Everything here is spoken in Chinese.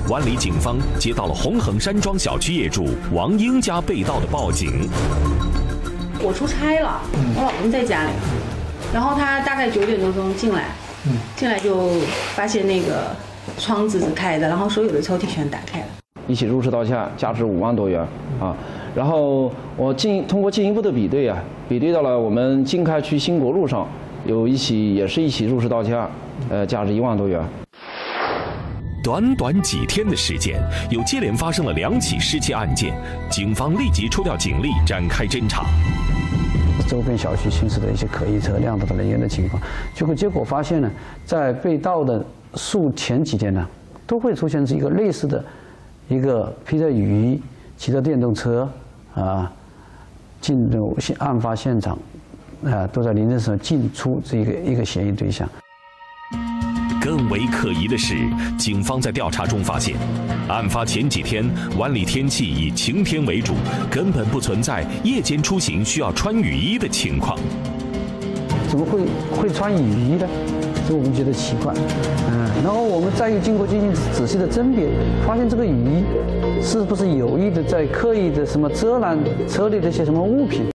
湾里警方接到了红恒山庄小区业主王英家被盗的报警。 我出差了，我老公在家里，然后他大概9点多钟进来，进来就发现那个窗子是开的，然后所有的抽屉全打开了。 一起入室盗窃，价值5万多元啊。然后我通过进一步的比对到了我们经开区兴国路上有一起入室盗窃，价值1万多元。 短短几天的时间，又接连发生了2起失窃案件，警方立即抽调警力展开侦查。 周边小区行驶的一些可疑车辆的人员的情况，结果发现呢，在被盗的前几天呢，都会出现一个类似的一个披着雨衣、骑着电动车进入案发现场，都在凌晨时进出这一个嫌疑对象。 更为可疑的是，警方在调查中发现，案发前几天湾里天气以晴天为主，根本不存在夜间出行需要穿雨衣的情况。 怎么会穿雨衣呢？这我们觉得奇怪。然后我们再经过进行仔细的甄别，发现这个雨衣是不是有意的在刻意的什么遮拦车里的一些什么物品。